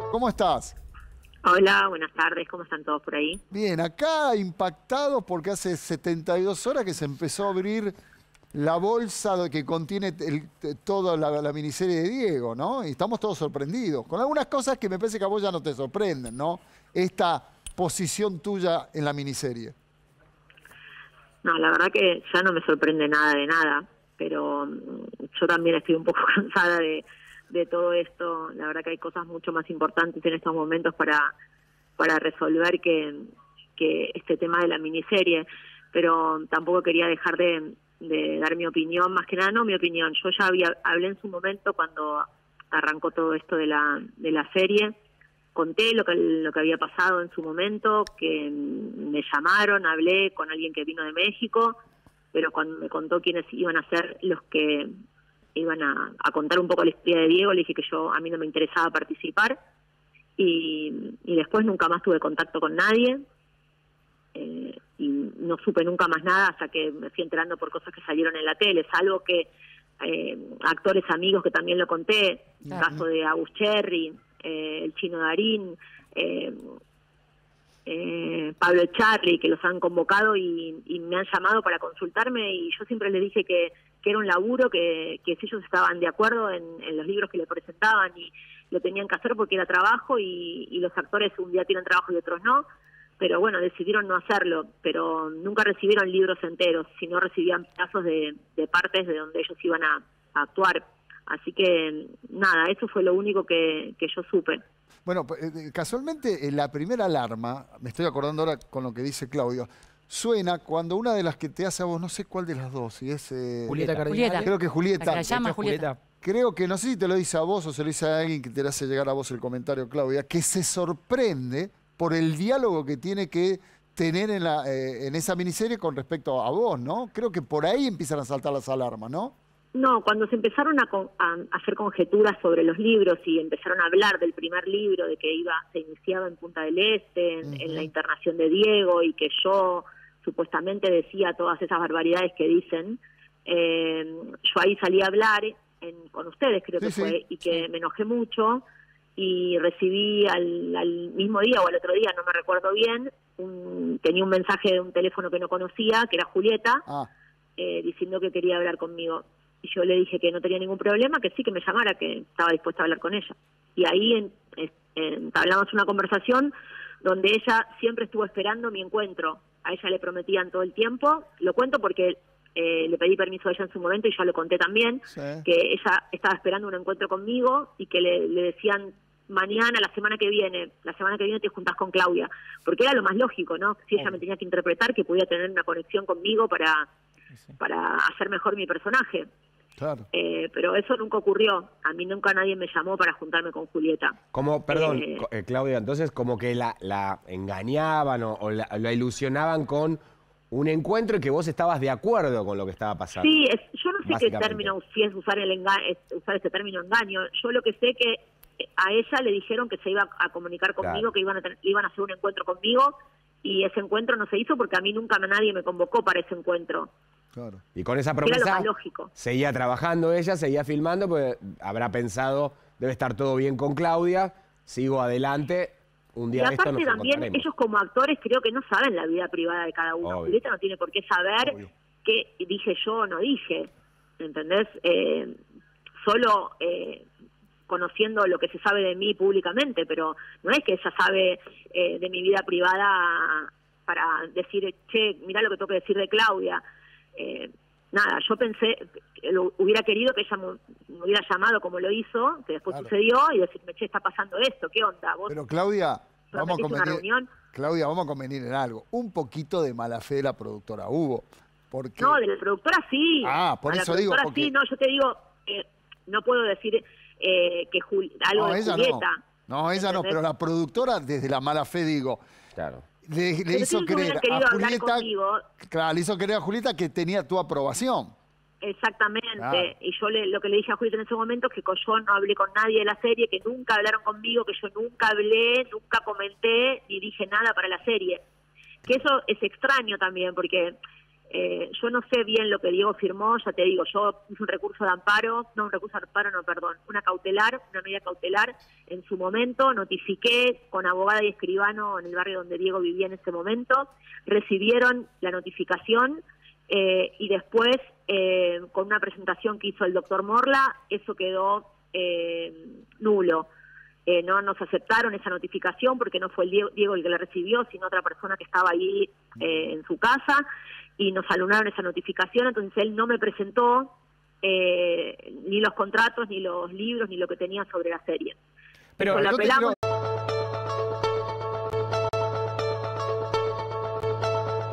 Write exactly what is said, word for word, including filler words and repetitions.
¿Cómo estás? Hola, buenas tardes, ¿cómo están todos por ahí? Bien, acá impactados porque hace setenta y dos horas que se empezó a abrir la bolsa de que contiene el, toda la, la miniserie de Diego, ¿no? Y estamos todos sorprendidos, con algunas cosas que me parece que a vos ya no te sorprenden, ¿no? Esta posición tuya en la miniserie. No, la verdad que ya no me sorprende nada de nada, pero yo también estoy un poco cansada de, de todo esto. La verdad que hay cosas mucho más importantes en estos momentos para, para resolver que, que este tema de la miniserie, pero tampoco quería dejar de, de dar mi opinión, más que nada no mi opinión. Yo ya había, hablé en su momento cuando arrancó todo esto de la, de la serie. Conté lo que, lo que había pasado en su momento, que me llamaron, hablé con alguien que vino de México, pero cuando me contó quiénes iban a ser los que iban a, a contar un poco la historia de Diego, le dije que yo a mí no me interesaba participar, y, y después nunca más tuve contacto con nadie, eh, y no supe nunca más nada hasta que me fui enterando por cosas que salieron en la tele, salvo que eh, actores amigos que también lo conté, el caso de Agus Cherry, Eh, el Chino Darín, eh, eh, Pablo Charly, que los han convocado y, y me han llamado para consultarme, y yo siempre les dije que, que era un laburo, que, que si ellos estaban de acuerdo en, en los libros que le presentaban y lo tenían que hacer porque era trabajo, y, y los actores un día tienen trabajo y otros no, pero bueno, decidieron no hacerlo, pero nunca recibieron libros enteros, sino recibían pedazos de, de partes de donde ellos iban a, a actuar. Así que, nada, eso fue lo único que, que yo supe. Bueno, casualmente en la primera alarma, me estoy acordando ahora con lo que dice Claudio, suena cuando una de las que te hace a vos, no sé cuál de las dos, si es... Eh, Julieta Cardinale. Creo que Julieta. La que la llama Julieta. Creo que, no sé si te lo dice a vos o se lo dice a alguien que te hace llegar a vos el comentario, Claudia, que se sorprende por el diálogo que tiene que tener en, la, eh, en esa miniserie con respecto a vos, ¿no? Creo que por ahí empiezan a saltar las alarmas, ¿no? No, cuando se empezaron a, con, a hacer conjeturas sobre los libros y empezaron a hablar del primer libro, de que iba se iniciaba en Punta del Este, en, uh-huh. en la internación de Diego, y que yo supuestamente decía todas esas barbaridades que dicen, eh, yo ahí salí a hablar en, con ustedes, creo sí, que fue, sí. y que sí. me enojé mucho, y recibí al, al mismo día o al otro día, no me recuerdo bien, un, tenía un mensaje de un teléfono que no conocía, que era Julieta, ah. eh, diciendo que quería hablar conmigo. Y yo le dije que no tenía ningún problema, que sí, que me llamara, que estaba dispuesta a hablar con ella. Y ahí en, en, entablamos una conversación donde ella siempre estuvo esperando mi encuentro. A ella le prometían todo el tiempo. Lo cuento porque eh, le pedí permiso a ella en su momento y ya lo conté también, sí. que ella estaba esperando un encuentro conmigo y que le, le decían mañana, la semana que viene, la semana que viene te juntás con Claudia. Porque era lo más lógico, ¿no? Si ella oh. me tenía que interpretar, que podía tener una conexión conmigo para, sí. para hacer mejor mi personaje. Claro. Eh, pero eso nunca ocurrió. A mí nunca nadie me llamó para juntarme con Julieta. Como, perdón, eh, eh, Claudia, entonces como que la, la engañaban o, o la, la ilusionaban con un encuentro y que vos estabas de acuerdo con lo que estaba pasando. Sí, es, yo no sé qué término, si es usar, el enga es usar ese término engaño. Yo lo que sé que a ella le dijeron que se iba a comunicar conmigo, claro. que iban a, tener, iban a hacer un encuentro conmigo, y ese encuentro no se hizo porque a mí nunca nadie me convocó para ese encuentro. Claro. Y con esa promesa seguía trabajando ella, seguía filmando, pues habrá pensado, debe estar todo bien con Claudia, sigo adelante, un día y de esto aparte nos también ellos como actores creo que no saben la vida privada de cada uno. Julieta no tiene por qué saber Obvio. qué dije yo o no dije, ¿entendés? Eh, solo eh, conociendo lo que se sabe de mí públicamente, pero no es que ella sabe eh, de mi vida privada para decir, che, mirá lo que tengo que decir de Claudia. Eh, nada, yo pensé, lo, hubiera querido que ella me, me hubiera llamado como lo hizo, que después claro. sucedió, y decirme, che, está pasando esto, ¿qué onda? ¿Vos Pero Claudia, vamos a convenir, una reunión? Claudia, vamos a convenir en algo. Un poquito de mala fe de la productora hubo. Porque... No, de la productora sí. Ah, por a eso la digo. Porque... sí, no, yo te digo, eh, no puedo decir eh, que Jul algo no, de ella Julieta. No, no ella ¿entendés? no, pero la productora desde la mala fe digo. Claro. Le, le hizo creer a Julieta, claro, le hizo creer a Julieta que tenía tu aprobación. Exactamente, claro. y yo le, lo que le dije a Julieta en ese momento es que yo no hablé con nadie de la serie, que nunca hablaron conmigo, que yo nunca hablé, nunca comenté, ni dije nada para la serie. Que eso es extraño también, porque Eh, yo no sé bien lo que Diego firmó, ya te digo, yo hice un recurso de amparo, no un recurso de amparo, no, perdón, una cautelar, una medida cautelar en su momento, notifiqué con abogada y escribano en el barrio donde Diego vivía en ese momento, recibieron la notificación eh, y después eh, con una presentación que hizo el doctor Morla, eso quedó eh, nulo. Eh, no nos aceptaron esa notificación porque no fue el Diego, Diego el que la recibió, sino otra persona que estaba ahí eh, en su casa, y nos alunaron esa notificación, entonces él no me presentó eh, ni los contratos, ni los libros, ni lo que tenía sobre la serie. Pero la yo te apelamos,